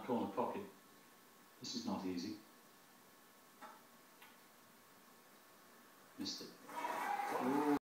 corner pocket. This is not easy. Missed it. Ooh.